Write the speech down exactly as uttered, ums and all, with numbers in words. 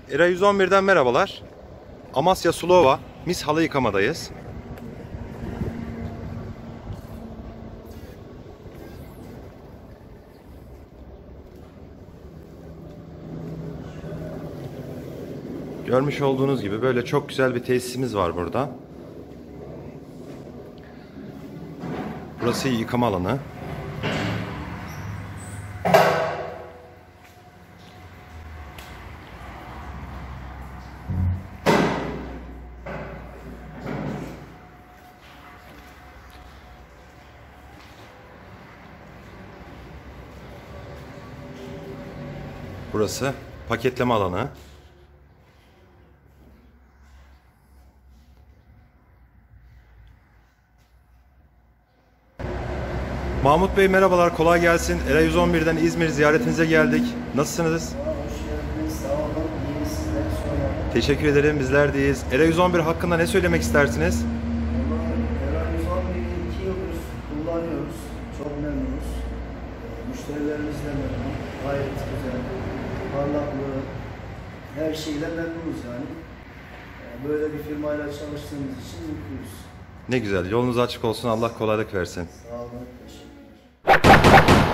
Era yüz on bir'den merhabalar. Amasya Sulova mis halı yıkamadayız. Görmüş olduğunuz gibi böyle çok güzel bir tesisimiz var burada. Burası yıkama alanı. Burası paketleme alanı. Mahmut Bey merhabalar, kolay gelsin. Era yüz on bir'den İzmir ziyaretinize geldik. Nasılsınız? Hoş geldiniz, sağ olun. İyi, sizler sorun. Teşekkür ederim, bizler deyiz. Era yüz on bir hakkında ne söylemek istersiniz? Era yüz on bir'i iki yıldır kullanıyoruz. Çok memnunuz. Müşterilerimizle memnun. Gayet güzel. Parlaklığı, her şeyle memnunuz yani. Böyle bir firmayla çalıştığımız için mutluyuz. Ne güzel, yolunuz açık olsun, Allah kolaylık versin. Sağ olun, teşekkürler.